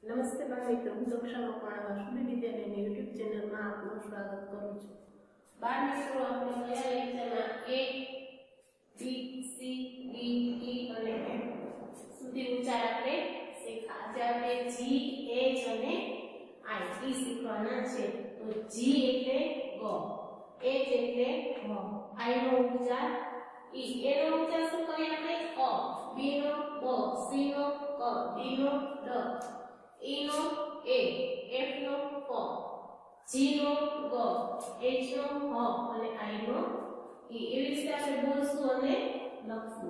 નમસ્તે બાળ મિત્રો, હું દક્ષા મકવાણા સુબી વિદ્યાલયની યુટ્યુબ ચેનલમાં આપનું સ્વાગત કરું છું. બાળ મિત્રો, આપણે ગયા લેક્ચરમાં A, B, C, D, E અને F સુધી ઉચ્ચાર આપણે શીખ્યા. આજે આપણે G, H અને I શીખવાના છે. તો G એટલે ગ, H એટલે હ, I નો ઉચ્ચાર E, A નો ઉચ્ચાર શું કરીએ આપણે? અ, B નો બ, C નો ક, D નો ડ, E no A, F no F, G નો ગ, H નો હ અને I નો E. એવી રીતે આપણે બોલશું અને લખશું.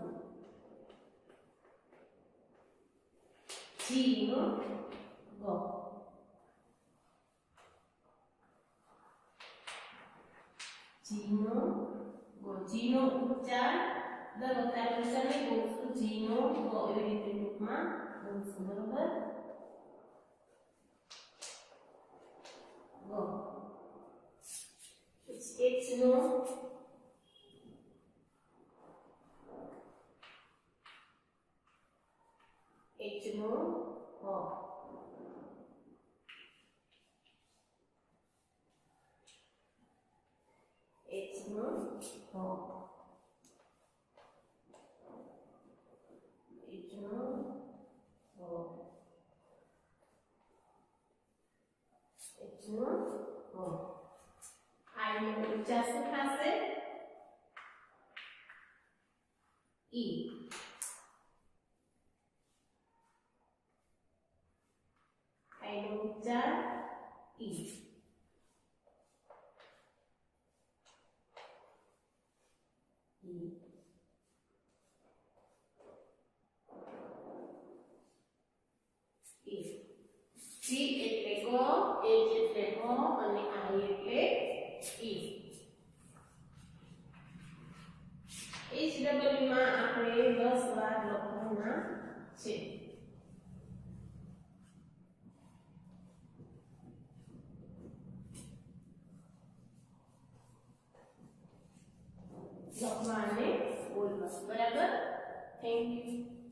G નો ગ, G નો ગ, G નો ઉચ્ચાર દર વખતે આપણે ઉચ્ચાર નહીં બોલશું. G નો ગ એવી રીતે ટૂંકમાં બોલશું. બરોબર? H નો હ, H નો હ, H નો I નો ઉચ્ચાર શું થશે? E. I નો ઉચ્ચાર E. G એટલે ગ, H એટલે હ અને I એટલે E. HW માં આપણે 10 વાર લખવાના છે. લખવા અને બોલવા. બરાબર? Thank you.